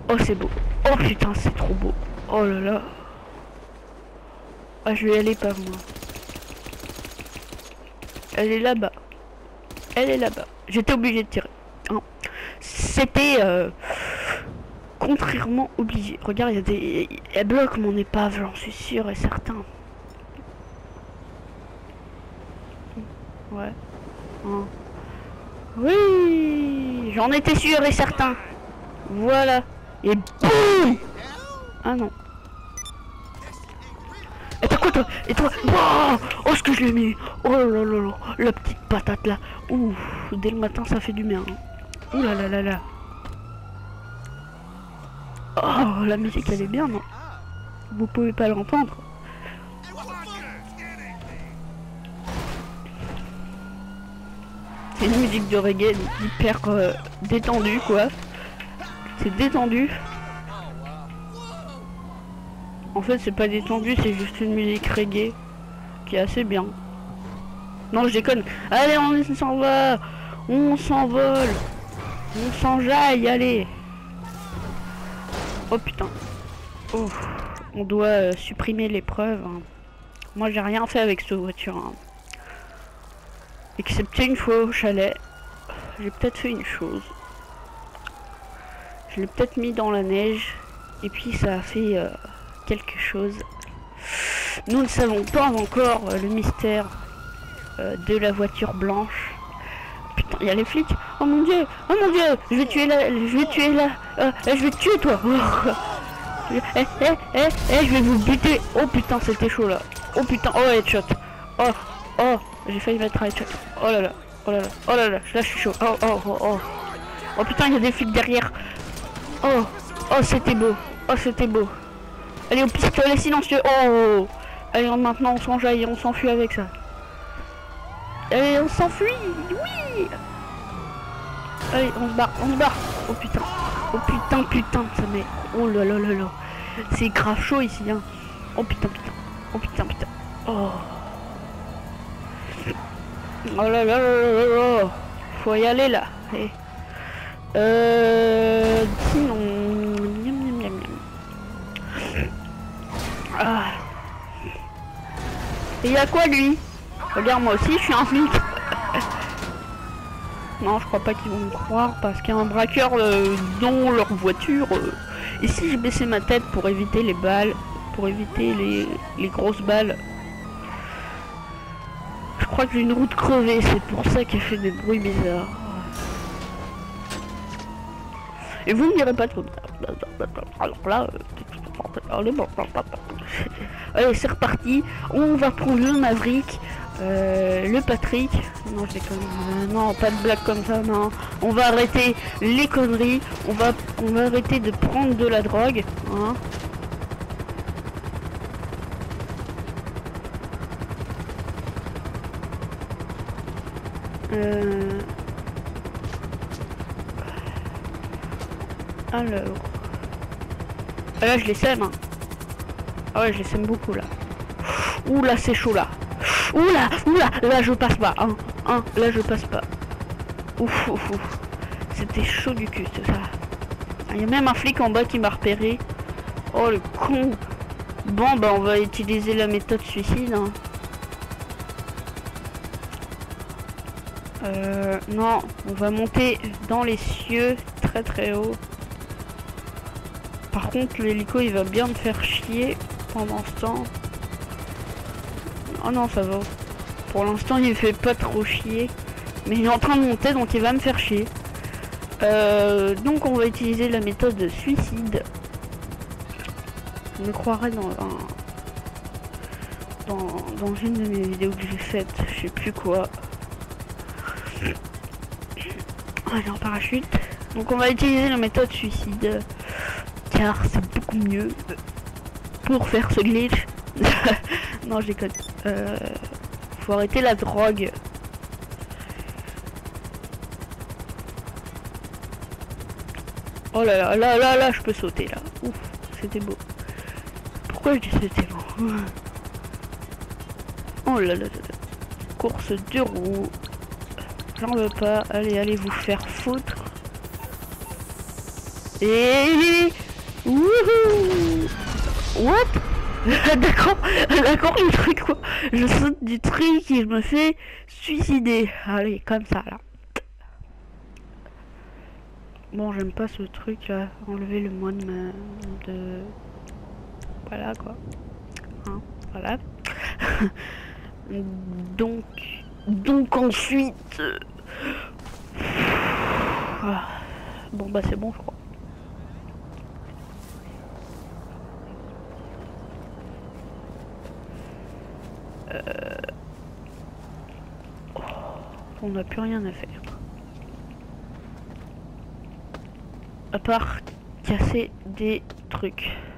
Oh c'est beau. Oh putain c'est trop beau. Oh là là. Ah je vais y aller pas moi. Elle est là-bas. Elle est là-bas. J'étais obligé de tirer. Hein. C'était contrairement obligé. Regarde, il y a des... Elle bloque mon épave, j'en suis sûr et certain. Ouais. Hein. Oui, j'en étais sûr et certain. Voilà. Et boum. Ah non. Et t'as quoi toi? Et toi? Wow, oh ce que je l'ai mis. Oh là là là. La petite patate là. Ouh, dès le matin ça fait du bien. Ouh là là là là. Oh la musique elle est bien non? Vous pouvez pas l'entendre. C'est une musique de reggae hyper détendue quoi. C'est détendu. En fait c'est pas détendu, c'est juste une musique reggae qui est assez bien. Non je déconne. Allez on s'en va. On s'envole. On s'enjaille, allez. Oh putain. Oh. On doit supprimer l'épreuve. Hein. Moi j'ai rien fait avec cette voiture. Hein. Excepté une fois au chalet. J'ai peut-être fait une chose. Je l'ai peut-être mis dans la neige. Et puis ça a fait quelque chose. Nous ne savons pas encore le mystère de la voiture blanche. Putain, il y a les flics. Oh mon dieu, je vais tuer là, je vais tuer là. Je vais te tuer toi. Je vais vous buter. Oh putain, c'était chaud là. Oh putain, oh headshot. Oh, j'ai failli mettre un headshot. Oh là là, oh là là, oh là là, là je suis chaud. Oh putain, il y a des flics derrière. Oh c'était beau. Oh c'était beau. Allez au pistolet silencieux. Oh. Allez maintenant on s'enjaille, on s'enfuit avec ça. Allez on s'enfuit. Oui. Allez on se barre. Oh putain, ça met. Oh là là là là. C'est grave chaud ici hein. Oh putain. Oh là là là. Faut y aller là. Et... sinon... Ah. Et y a quoi lui? Regarde moi aussi je suis un flic. Non je crois pas qu'ils vont me croire parce qu'il y a un braqueur dans leur voiture. Et si je baissais ma tête pour éviter les balles, pour éviter les grosses balles. Je crois que j'ai une route crevée, c'est pour ça qu'elle fait des bruits bizarres. Et vous ne direz pas trop. Alors là, allez, c'est reparti. On va prendre le Maverick, le Patrick. Non, je déconne. Non, pas de blague comme ça. Non, on va arrêter les conneries. On va arrêter de prendre de la drogue. Hein. Alors... Ah là je les sème hein. Ah ouais je les sème beaucoup là. Ouh là c'est chaud là. Oula, là je passe pas hein. Là je passe pas. Ouf. C'était chaud du cul ça. Il y a même un flic en bas qui m'a repéré. Oh le con. Bon bah on va utiliser la méthode suicide hein. Non, on va monter dans les cieux très haut. Par contre l'hélico il va bien me faire chier pendant ce temps. Oh non ça va. Pour l'instant il me fait pas trop chier. Mais il est en train de monter donc il va me faire chier. Donc on va utiliser la méthode suicide. Je me croirais dans une de mes vidéos que j'ai faites. Je sais plus quoi. Allez en parachute. Donc on va utiliser la méthode suicide. Car c'est beaucoup mieux pour faire ce glitch. Non je déconne. Faut arrêter la drogue. Oh là je peux sauter là. Ouf, c'était beau. Pourquoi je dis c'était beau? Oh là là. Course de roues. J'en veux pas. Allez vous faire foutre. Et Wouhou. What? D'accord, d'accord le truc quoi. Je saute du truc et je me fais suicider. Allez, comme ça là. Bon, j'aime pas ce truc là. Enlever le moine de... Voilà quoi. Hein, voilà. donc ensuite... Ah. Bon bah c'est bon je crois. On n'a plus rien à faire. À part casser des trucs.